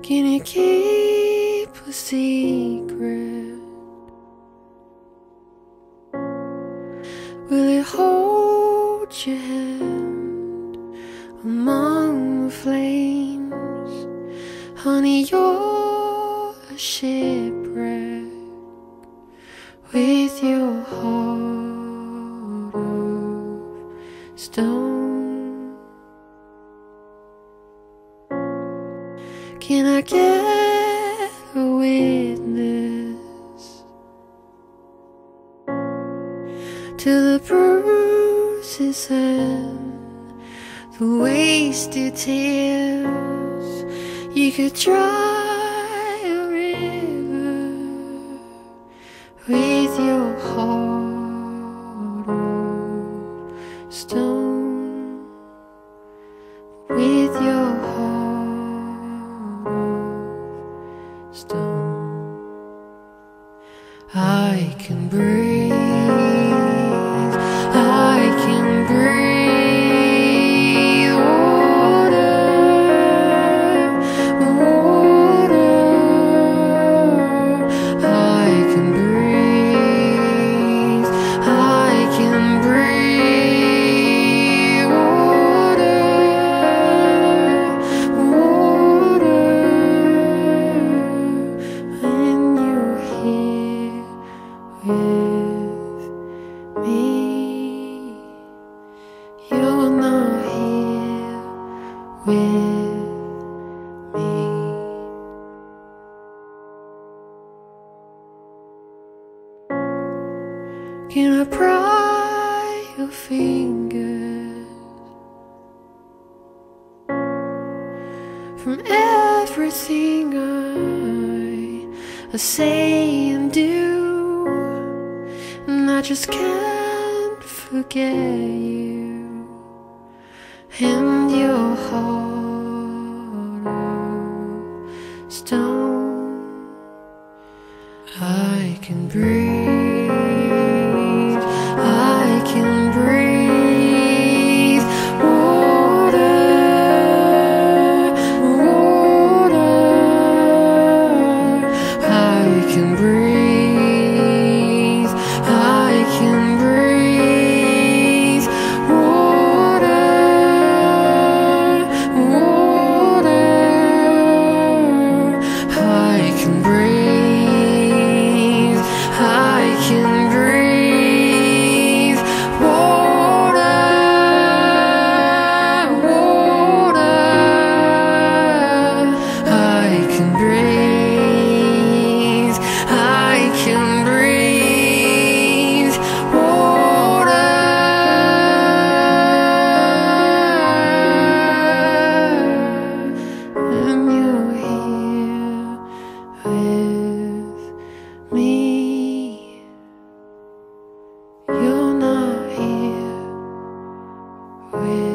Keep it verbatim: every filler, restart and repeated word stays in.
Can you keep a secret? Will it hold your hand among the flames? Honey, you're a shipwreck with your heart of stone. Can I get a witness to the bruises and the wasted tears? You could dry a river with your heart of stone, with your heart of stone. I can breathe, I can breathe water, water. I can breathe, I can breathe water, water. When you're here with me, you're not here with me. Can I pry your fingers from everything I, I say and do? And I just can't forget you and your heart of stone. I can breathe, I can breathe water, water. I can breathe, I can breathe water, water. I can breathe, I can breathe water, water. I can breathe, I can breathe water. And you're here with me, you're not here with